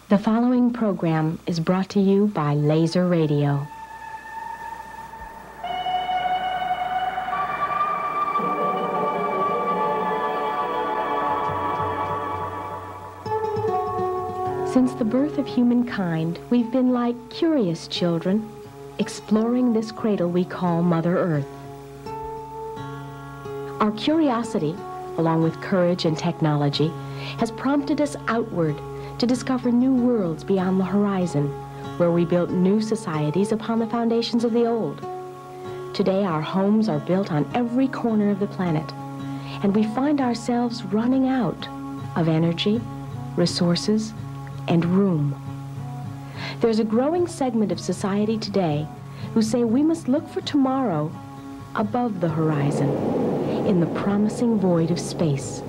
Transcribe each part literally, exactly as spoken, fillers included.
The following program is brought to you by Laser Radio. Since the birth of humankind, we've been like curious children, exploring this cradle we call Mother Earth. Our curiosity, along with courage and technology, has prompted us outward to discover new worlds beyond the horizon, where we built new societies upon the foundations of the old. Today, our homes are built on every corner of the planet, and we find ourselves running out of energy, resources, and room. There's a growing segment of society today who say we must look for tomorrow above the horizon, in the promising void of space.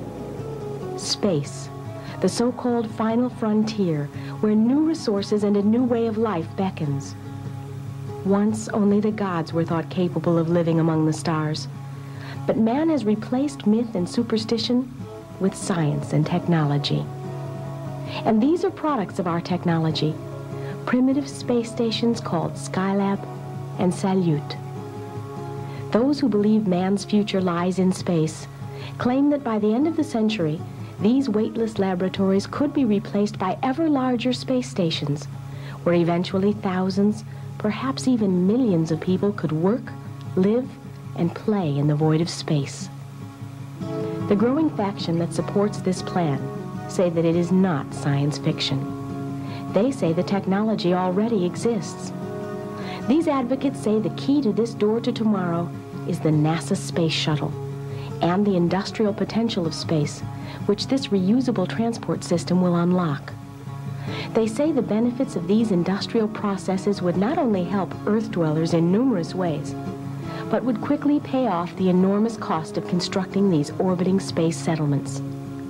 Space, the so-called final frontier, where new resources and a new way of life beckons. Once, only the gods were thought capable of living among the stars. But man has replaced myth and superstition with science and technology. And these are products of our technology, primitive space stations called Skylab and Salyut. Those who believe man's future lies in space claim that by the end of the century, these weightless laboratories could be replaced by ever larger space stations, where eventually thousands, perhaps even millions of people could work, live, and play in the void of space. The growing faction that supports this plan say that it is not science fiction. They say the technology already exists. These advocates say the key to this door to tomorrow is the NASA space shuttle and the industrial potential of space, which this reusable transport system will unlock. They say the benefits of these industrial processes would not only help Earth dwellers in numerous ways, but would quickly pay off the enormous cost of constructing these orbiting space settlements.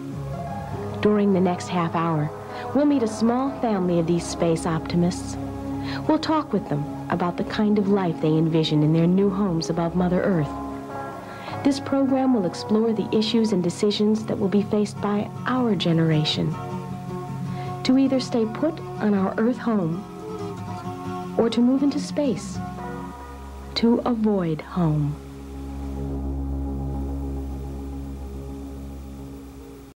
During the next half hour, we'll meet a small family of these space optimists. We'll talk with them about the kind of life they envision in their new homes above Mother Earth. This program will explore the issues and decisions that will be faced by our generation. To either stay put on our Earth home or to move into space, to avoid home.